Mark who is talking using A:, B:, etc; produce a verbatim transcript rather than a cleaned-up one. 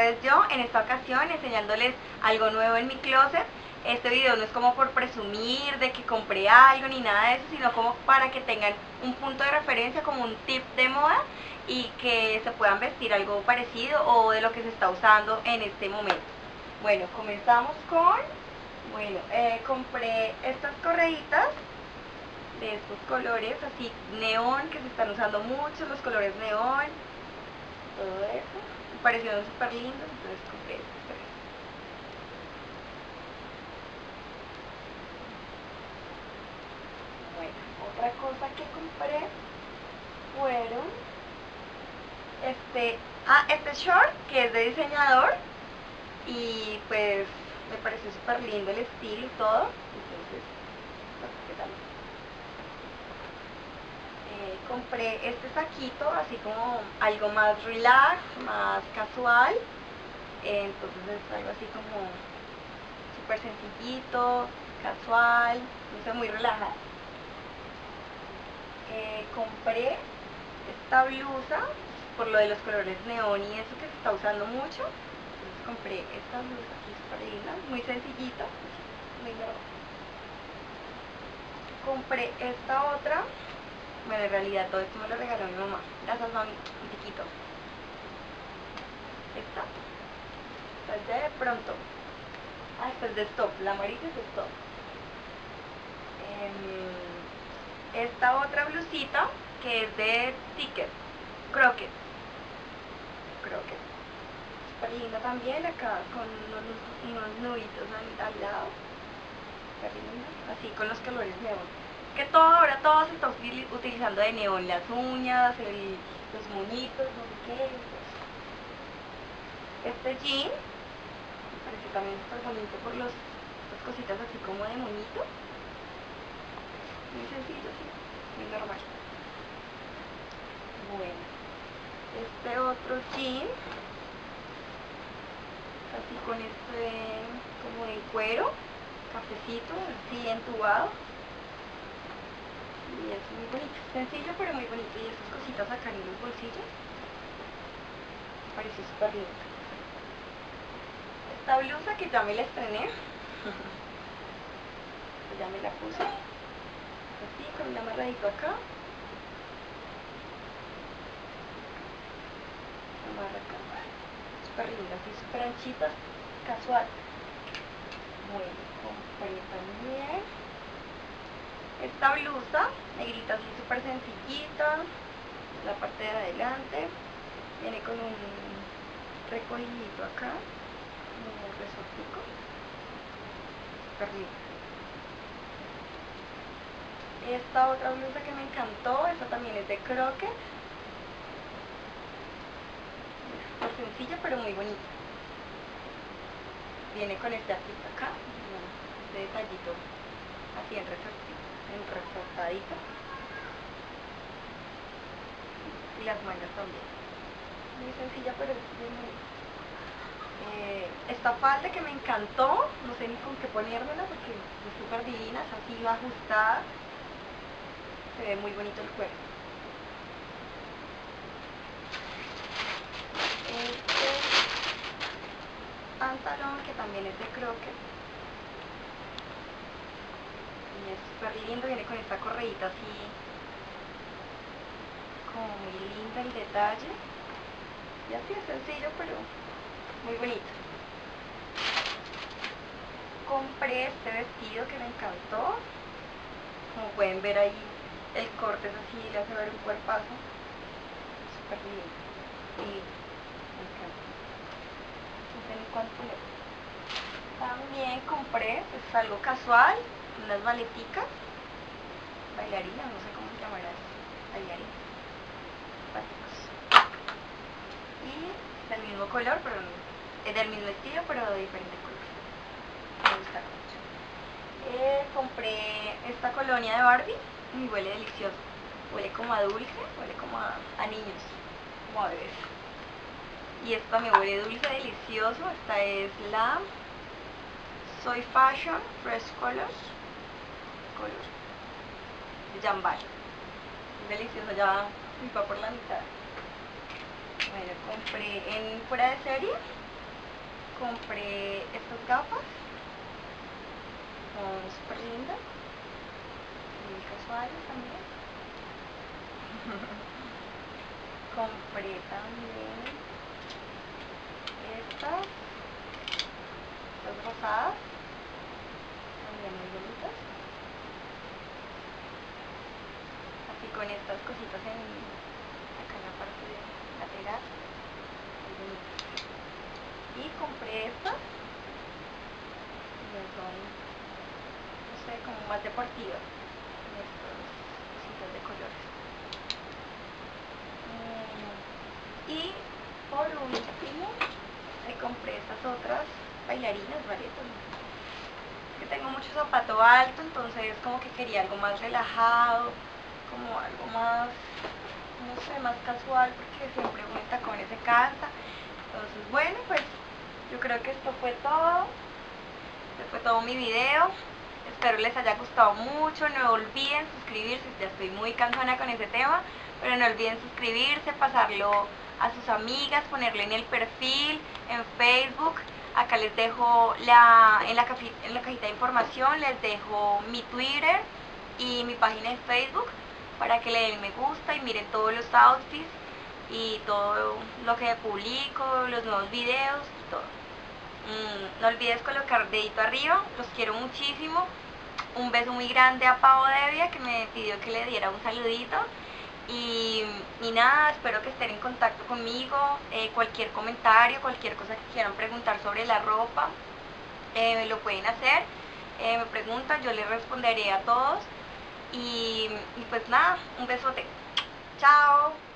A: vez yo, en esta ocasión, enseñándoles algo nuevo en mi closet. Este video no es como por presumir de que compré algo ni nada de eso, sino como para que tengan un punto de referencia, como un tip de moda y que se puedan vestir algo parecido o de lo que se está usando en este momento. Bueno, comenzamos con, bueno, eh, compré estas correitas de estos colores así neón, que se están usando mucho, los colores neón, todo eso, me parecieron súper lindos, entonces compré estos tres. Bueno, otra cosa que compré fueron este, ah, este short que es de diseñador y pues me pareció súper lindo el estilo y todo, entonces ¿qué tal? Eh, compré este saquito así como algo más relax, más casual, eh, entonces es algo así como súper sencillito, casual, no sé, muy relajado. Eh, compré esta blusa por lo de los colores neón y eso que se está usando mucho, entonces compré esta blusa aquí súper linda, muy sencillita, muy normal. Compré esta otra, bueno, en realidad todo esto me lo regaló mi mamá, gracias mami, un piquito. Esta, esta es de pronto, ah, esta es de Stop, la amarilla es de Stop. Eh, esta otra blusita que es de Ticket, Croquet, Croquet, súper linda también, acá con unos, unos nuditos al, al lado, súper linda, así con los colores neón. Que todo, ahora todo se está utilizando de neón, las uñas, el, los moñitos, no sé qué. Este jean, me parece también súper bonito por los, las cositas así como de moñito. Muy sencillo, sí, muy normal. Bueno, este otro jean, así con este como de cuero, cafecito, así entubado. Y es muy bonito, sencillo pero muy bonito, y estas cositas acá en los bolsillos, me pareció súper lindo. Esta blusa que ya me la estrené, ya me la puse, así con un amarradito acá, amarra acá, súper linda, así súper anchita, casual. Bueno, compré también esta blusa negrita así súper sencillita, la parte de adelante viene con un recogidito acá, un resortico, súper lindo. Esta otra blusa que me encantó, esta también es de Croquet, súper sencilla pero muy bonita. Viene con este arquito acá, este detallito así en resortito, en resortadito, y las mangas también, muy sencilla pero bien bonita. Eh, esta falda que me encantó, no sé ni con qué ponérmela porque es súper divina, es así ajustada, se ve muy bonito el cuerpo. Este pantalón que también es de Croquet y es súper lindo, viene con esta correíta así como muy linda el detalle y así es sencillo pero muy bonito. Compré este vestido que me encantó, como pueden ver ahí el corte es así, le hace ver un cuerpazo, súper lindo y me encanta, no sé ni cuánto poner. También compré pues algo casual, unas maleticas, bailarinas, no sé cómo se llamará eso, bailarinas, básicos. Y del mismo color, pero es del mismo estilo, pero de diferente color. Me gusta mucho. Eh, compré esta colonia de Barbie y huele delicioso. Huele como a dulce, huele como a, a niños, como a bebés. Y esta me huele dulce, delicioso. Esta es la Soy Fashion Fresh Colors, color de Jambal. Delicioso, ya va por la mitad. Bueno, compré en fuera de serie compré estas gafas, son súper lindas y casuales también. Compré también estas, estas rosadas, también muy bonitas, así con estas cositas en, acá en la parte lateral, muy bonitas. Y compré estas, y son, no sé, como más deportivas, en estas cositas de colores. Y por último me compré estas otras bailarinas, ¿vale? Que tengo mucho zapato alto, entonces como que quería algo más relajado, como algo más, no sé, más casual, porque siempre uno en tacones se cansa. Entonces bueno, pues yo creo que esto fue todo, este fue todo mi video. Espero les haya gustado mucho, no olviden suscribirse, ya estoy muy cansona con ese tema, pero no olviden suscribirse, pasarlo a sus amigas, ponerle en el perfil, en Facebook. Acá les dejo la, en, la, en la cajita de información, les dejo mi Twitter y mi página de Facebook para que le den me gusta y miren todos los outfits y todo lo que publico, los nuevos videos y todo. Mm, no olvides colocar dedito arriba, los quiero muchísimo. Un beso muy grande a Pau Devia, que me pidió que le diera un saludito. Y, y nada, espero que estén en contacto conmigo. Eh, cualquier comentario, cualquier cosa que quieran preguntar sobre la ropa, eh, me lo pueden hacer. Eh, me preguntan, yo les responderé a todos. Y, y pues nada, un besote. Chao.